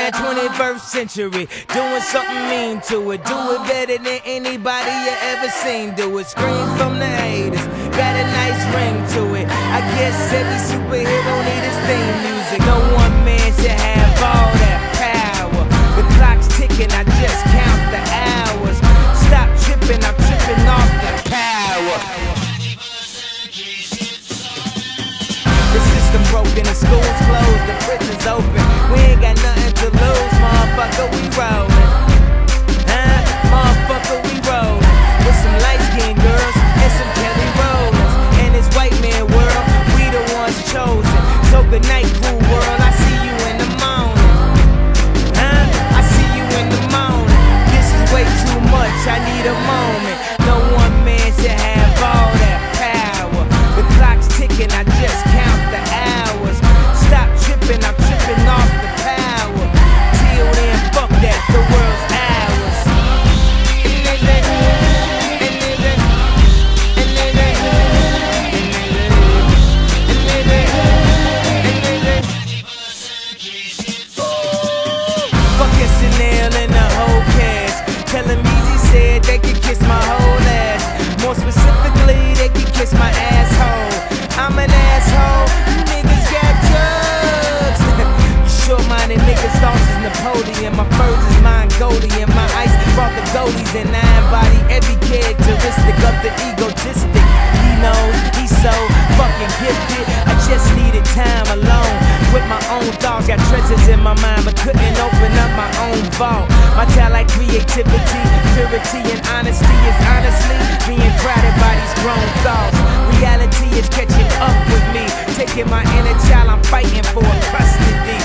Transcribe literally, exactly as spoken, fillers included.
that twenty-first century, doing something mean to it. Do it better than anybody you ever seen do it. Screams from the haters, got a nice ring to it. I guess every superhero need his theme music. No one man should have all that power. The clock's ticking, I just count the hours. Stop tripping, I'm tripping off the power. The system broken, the school's closed, the prison's open. We ain't got nothing to lose, motherfucker, we rollin'. Huh? Motherfucker, we rollin'. With some light-skinned girls and some Kelly Rollins. In this white man world, we the ones chosen. So good night, cool world, I see you in the morning. Huh? I see you in the morning. This is way too much, I need a moment. No one man should have all that power. The clock's ticking, I just count the hours. Stop tripping, I'm tripping off the power. Till then, fuck that, the world's ours. Fuck S N L and the whole cast. Tell them Easy said they could kiss my whole ass. More specifically, they could kiss my asshole. I'm an asshole, you niggas got drugs. You short-minded niggas, thoughts is Napoleon. My furs is Mongolian, my ice brought the goalies. And I embody every characteristic of the egotistic. He knows, he's so fucking gifted. I just needed time alone with my own thoughts. Got treasures in my mind, but couldn't open up my own vault. My talent, creativity, purity, and honesty is honestly being crowded by these grown thoughts. Reality is catching up with me, taking my inner child, I'm fighting for custody.